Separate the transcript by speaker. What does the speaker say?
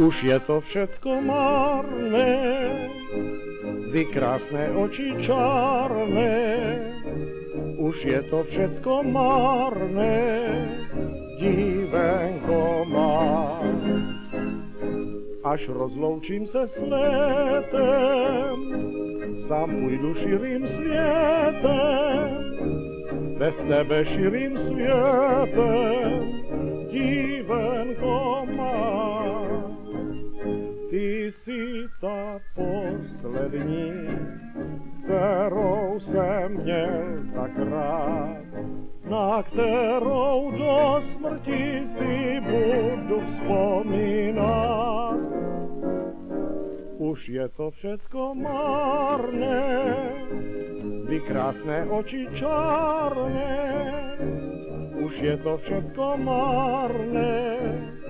Speaker 1: Už je to všecko marné, vy krásne oči čarné. Už je to všecko marné, dívenko má. Až rozloučím se s létem, sám půjdu širým světem, bez tebe širým světem, dívenko má. Ty jsi ta poslední, kterou jsem měl tak rád, na kterou do smrti si budu vzpomínat. Už je to všecko marné, vy krásné oči čarné. Už je to všecko marné,